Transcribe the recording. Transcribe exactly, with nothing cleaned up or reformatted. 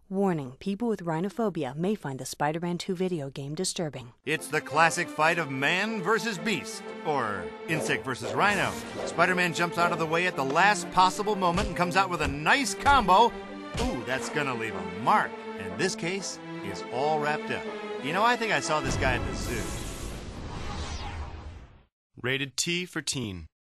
Warning, people with rhinophobia may find the Spider-Man two video game disturbing. It's the classic fight of man versus beast, or insect versus rhino. Spider-Man jumps out of the way at the last possible moment and comes out with a nice combo. Ooh, that's gonna leave a mark. And this case is all wrapped up. You know, I think I saw this guy at the zoo. Rated T for teen.